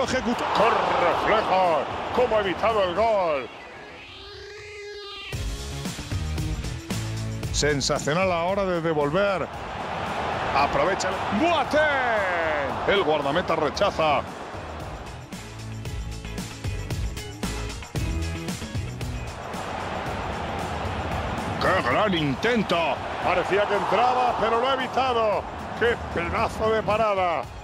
ejecutar. ¡Qué reflejo! ¿Cómo ha evitado el gol? Sensacional a la hora de devolver. Aprovecha. ¡Boateng! El guardameta rechaza. ¡Qué gran intento! Parecía que entraba, pero lo ha evitado. ¡Qué pedazo de parada!